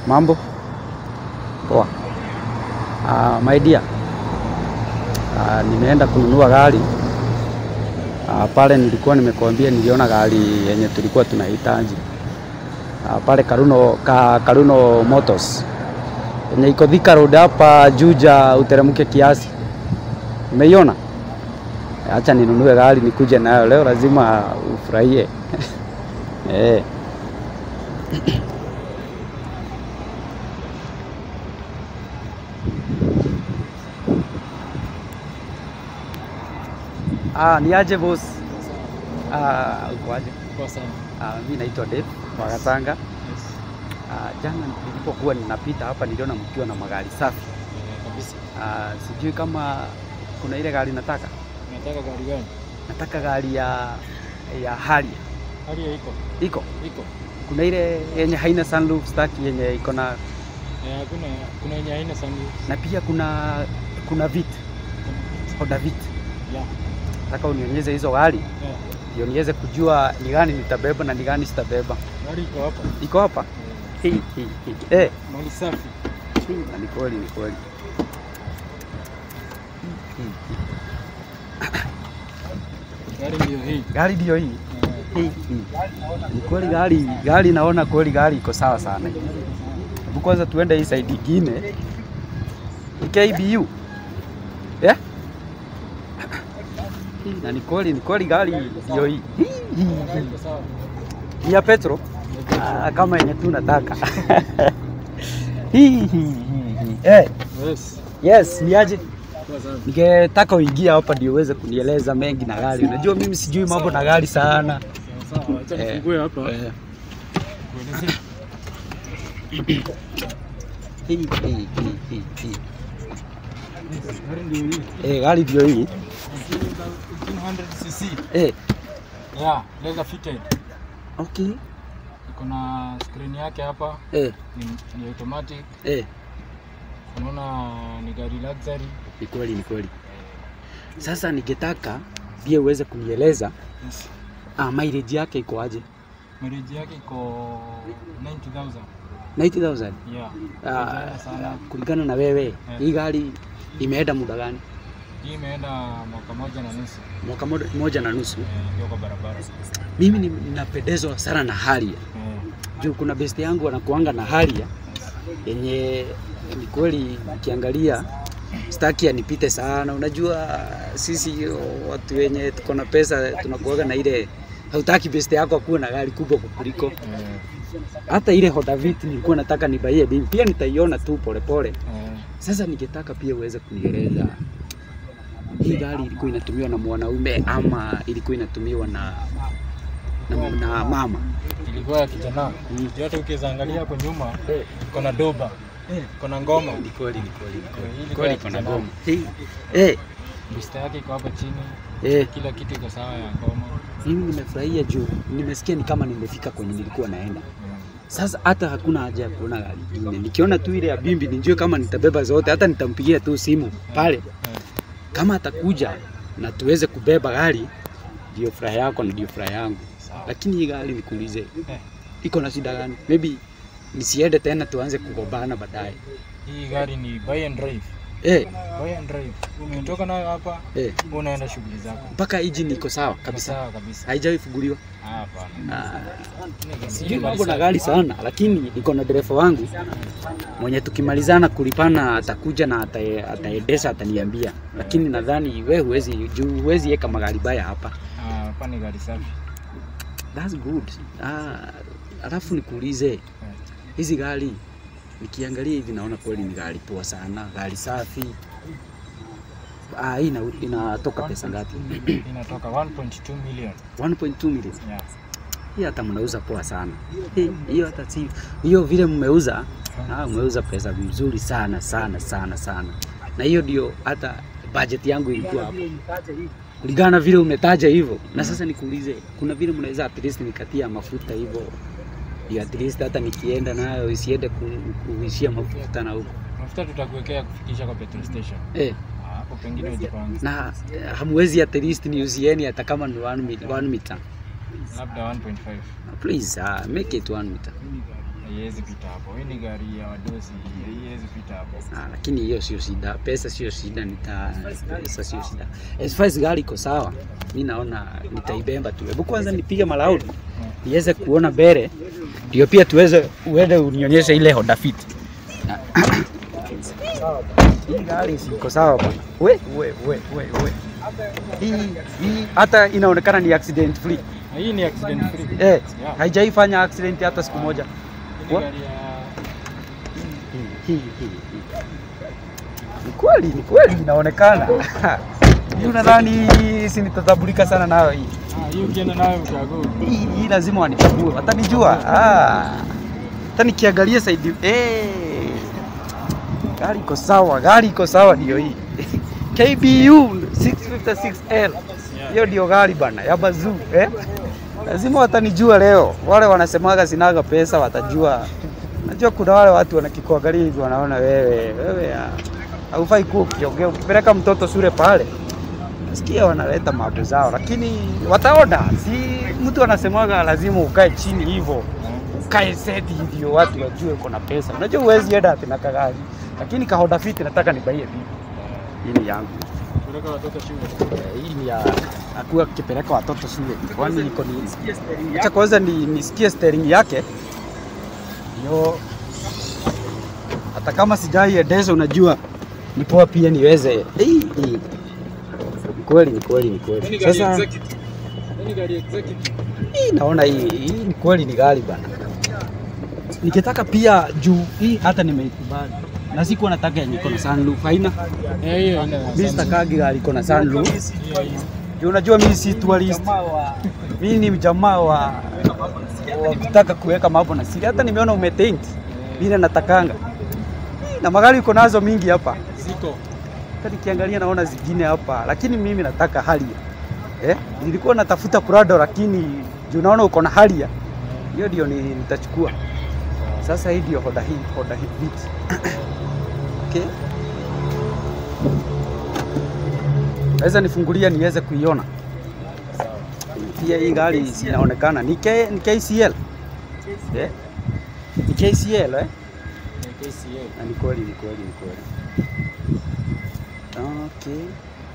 Mambo? Poa. My dear. Nimeenda kununua gari. Pale nilikuwa nimekuambia niliona gari yenye tulikuwa tunahitaji. Pale Karuno Motors. Yenye iko Thika Road hapa Juja uteremke kiasi. Umeiona? Acha ninunue gari nikuje nayo leo, lazima ufurahie. Ni aje boss? Uko aje? Kwa sana. Mimi naitwa Dave wa Gatanga. Yes. Jana nilipokuwa ninapita hapa niliona mkiwa na magari safi. Kabisa. Sijui kama kuna ile gari nataka. Unataka gari gani? Nataka gari ya Harrier. Harrier iko. Iko. Iko. Kuna ile yenye haina sunroof, staki yenye iko na kuna yenye haina sunroof. Na pia kuna vit. Honda vit. Yeah. Nataka unionyeshe hizo gari. Yeah. Ndio niweze kujua ni gani nitabeba na ni gani sitabeba. Gari iko hapa. Iko hapa? Mali safi. Ni kweli, ni kweli. Gari ndio hii. Gari ndio hii. Ni kweli gari naona kweli gari iko sawa sana. Hebu kwanza tuende hii side nyingine. KBU. Na ni kweli gari ndio hii. Ni ya petro. Kama yenye tu nataka. Yes, ni aje? Ningetaka uingie hapa ndio uweze kunieleza mengi na gari. Unajua mimi sijui mambo na gari sana. Sawa, acha nifungue hapa. Gari ndio hii. 1500cc. Yeah, leather fitted. Okay. Iko na screen yake hapa. Ni automatic. Unaona ni gari luxury. Ni kweli. Sasa ningetaka pia uweze kunieleza mileage yake iko aje? Mileage yake iko 90,000. 90,000? Yeah. Kulingana na wewe, hii gari imeenda muda gani? Hii imeenda mwaka moja na nusu. Mwaka moja na nusu? Ndio kwa barabara. Mimi ninapendezwa sana na Harrier. Juu kuna best yangu anakuanga na Harrier yenye ni kweli ukiangalia staki anipite sana. Unajua sisi watu wenye tuko na pesa tunakuaga na ile hautaki best yako akuwe na gari kubwa kukuliko. Hata ile Honda Vit nilikuwa nataka nibaie bibi. Pia nitaiona tu pole. Sasa ningetaka pia uweze kunieleza hii gari ilikuwa inatumiwa na mwanaume ama ilikuwa inatumiwa na mama? Ilikuwa ya kijana. Hata ukiangalia hapo nyuma kuna doba. Kuna ngoma. Ni kweli. Kuna ngoma. Bista yake iko hapa chini. Kila kitu iko sawa ya ngoma. Mimi nimefurahia juu nimesikia ni kama nimefika kwenye nilikuwa naenda. Sasa hata hakuna haja ya kuona gari nyingine. Nikiona tu ile ya bimbi nijue kama nitabeba zote, hata nitampigia tu simu pale. Kama atakuja na tuweze kubeba gari, ndio furaha yako na ndio furaha yangu. Lakini hii gari nikuulize, iko na shida gani? Maybe nisiende tena tuanze kugombana baadaye. Hii gari ni buy and drive. Buy and drive. Umetoka nayo hapa, unaenda shughuli zako. Mpaka engine iko sawa kabisa. Sawa kabisa. Haijawahi funguliwa? Hapana. Sijui mambo na gari sana, lakini niko na dereva wangu mwenye tukimalizana kulipana atakuja na ataendesha ataniambia. Lakini nadhani wewe huwezi weka magari baya hapa. Hapa ni gari safi. That's good. Alafu nikuulize, hizi gari nikiangalia hivi naona kweli ni gari poa sana, gari safi. Hii inatoka pesa ngapi? Inatoka 1.2 million. 1.2 million? Yeah. Hii hata mnauza poa sana. Hiyo hata si hiyo vile mmeuza, mmeuza pesa vizuri sana. Na hiyo ndio hata budget yangu ilikuwa hapo. Kulingana vile umetaja hivyo. Na sasa nikuulize, kuna vile mnaweza at least nikatia mafuta hivyo? Ndio at least hata nikienda nayo isiende kuishia mafuta na huko. Mafuta tutakuwekea kufikisha kwa petrol station. Hapo pengine ujipange. Na hamwezi at least niuzieni hata kama ni 1 meter. Labda 1.5. Please, make it 1 meter. Haiwezi pita hapo. Hii ni gari ya wadosi, haiwezi pita hapo. Lakini hiyo sio shida, pesa sio shida, pesa sio shida. As far as gari iko sawa, mimi naona nitaibemba tu. Hebu kwanza nipige malaudi niweze kuona mbele, ndio pia tuweze uende unionyeshe ile Honda Fit. Hii gari iko sawa bwana. We. Hii hata inaonekana ni accident free. Hii ni accident free. Yeah. Haijaifanya accident hata siku moja. Ni kweli inaonekana. Unadhani si nitatabulika sana nayo hii? Hii ukienda nayo utago. Hii lazima wanichague. Watanijua. Hata nikiangalia side gari iko sawa ndio hii. KBU 656L. Hiyo ndio gari bana ya bazoo, Lazima watanijua leo. Wale wanasemaga sinaga pesa watajua. Najua kuna wale watu wanakikuangalia hivi wanaona wewe haufai kuwa ukiongea. Ukipeleka mtoto shule pale, nasikia wanaleta mambo zao, lakini wataona. Si mtu anasemaga lazima ukae chini hivyo. Ukae seti ndio watu wajue uko na pesa. Unajua huwezi enda ati na kagari. Lakini ka Honda Fit nataka nibaie vipi? Hii ni yangu. Peleka watoto shule. Hii ni ya akuwa kipeleka watoto shule. Kwani niko ni acha kwanza nisikie steering yake. Yo, hata kama sijaiendesha unajua ni poa pia niweze. Ni kweli. Sasa ni gari executive. Naona hii ni kweli ni gari bana. Nikitaka pia juu hii hata nimeikubali. Na sikuwa nataka yenye iko na sunroof, haina? Hiyo haina. Mimi sitakagi gari iko na sunroof. Juu unajua mimi si tourist. Mimi ni mjamaa wa kutaka kuweka mambo na siri. Hata nimeona umetent. Mimi natakanga. Na magari iko nazo mingi hapa. Ziko. Hata nikiangalia naona zingine hapa, lakini mimi nataka Harrier. Nilikuwa natafuta Prado lakini juu naona uko na Harrier. Hiyo ndio nitachukua. Sasa hii ndio Honda Fit. Okay. Naweza nifungulia niweze kuiona. Pia hii gari inaonekana ni KCL. Ni KCL Ni KCL. Na ni kweli. Okay.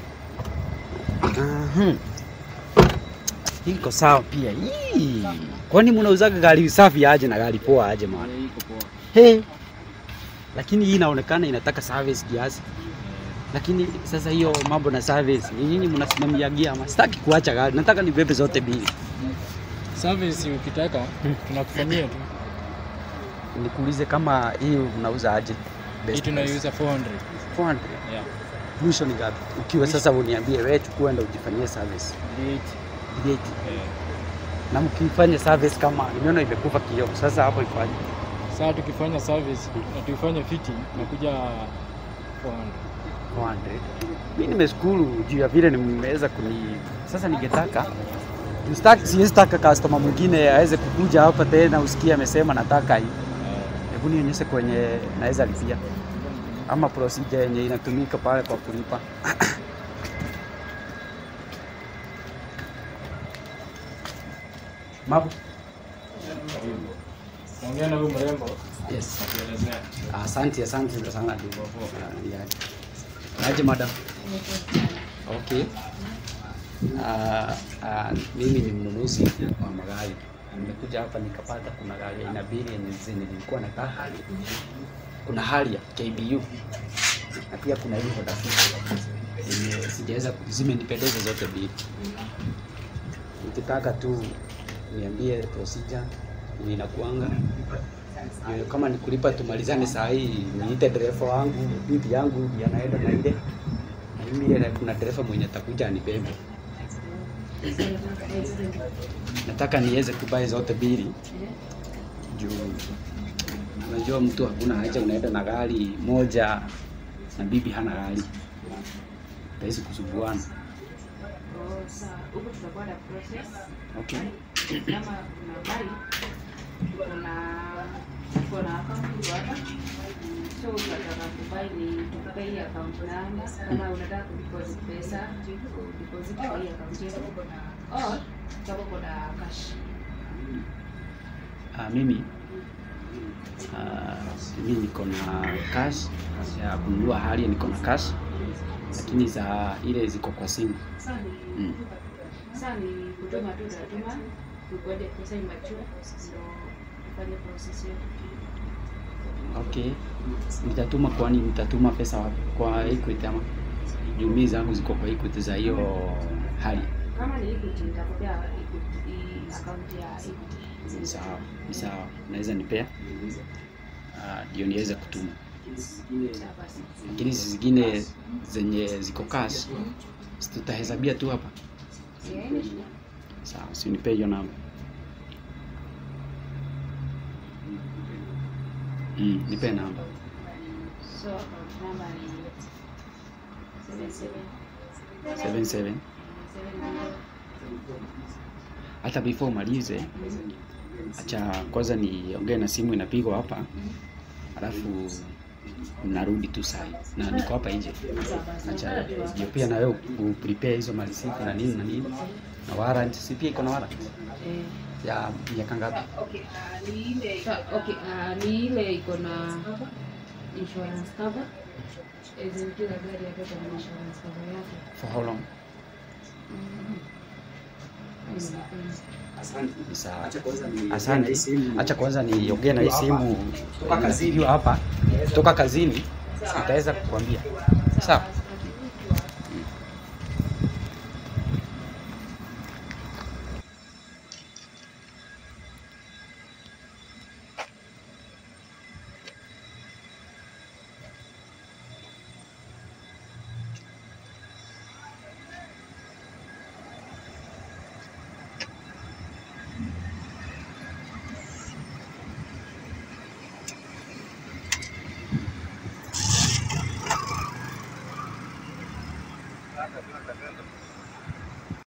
Hii iko sawa pia. Kwani mnauzaga gari safi aje na gari poa aje maana? Iko poa. Lakini hii inaonekana inataka service kiasi. Lakini sasa hiyo mambo na service, nyinyi mnasimamia gia ama sitaki kuacha gari, nataka nibebe zote mbili. Service ukitaka tunakufanyia tu. Nikuulize kama hii unauza aje? Hii tunaiuza 400. 400? Yeah. Mwisho ni ngapi? Ukiwa sasa uniambie wewe chukua enda ujifanyie service. 8. Na mkifanya service kama nimeona imekufa kioo. Sasa hapo ifanye. Sasa tukifanya service na tuifanye fitting nakuja 400. 400. Mimi nimeshukuru juu ya vile nimeweza sasa ningetaka siwezi taka customer mwingine aweze kukuja hapa tena usikie amesema nataka hii. Hebu nionyeshe kwenye naweza lipia. Ama procedure yenye inatumika pale kwa kulipa. Mabu. Ongea na huyu mrembo. Yes. Asante sana ndugu. Aje madam. Okay. Mimi ni mnunuzi wa magari. Nimekuja hapa nikapata kuna gari aina mbili yenye nilikuwa nataka. Kuna Harrier KBU. Na pia kuna ile Honda Fit. Sijaweza zimenipendeza zote mbili. Nikitaka tu niambie procedure inakuanga. Kama nikulipa tumalizane saa hii, niite dereva wangu, bibi yangu anaenda na ile. Na mimi kuna dereva mwenye atakuja anibebe. Nataka niweze kubai zote mbili. Juu unajua mtu hakuna haja unaenda na gari moja na bibi hana gari. Haiwezi kusubuana. Huko tutakuwa na process. Okay. Kama kuna gari kuna account hapa. So unataka kubai ni tukupe account number. Kama unataka kudeposit pesa, deposit kwa account yako. Au kama kuna cash. Mimi Mimi niko na cash ya kununua Harrier, niko na cash, lakini za ile ziko kwa simu. Sasa ni kutuma tu tatuma ukode pesa imachua ndio ufanye process yote. Okay. Nitatuma, kwani nitatuma pesa wapi? Kwa Equity ama jumii zangu ziko kwa Equity za hiyo Harrier? Kama ni Equity nitakupea Equity account ya Equity. Sawa, sawa. Naweza nipea ndio niweze kutuma. Lakini zingine zenye ziko cash tutahesabia tu hapa. Sawa, si nipe hiyo namba. Nipe namba. So namba ni 77. Hata before malize, acha kwanza niongee na simu inapigwa hapa. Alafu narudi tu saa na niko hapa nje. Acha ndio pia na wewe prepare hizo malisiti na nini na warrant. Si pia iko na warrant ya miaka ngapi? Ni ile iko na insurance cover. Kila gari yako na insurance cover yake. For how long? Asante. Acha kwanza niongee na simu toka kazini hapa. Toka kazini nitaweza kukuambia. Sawa?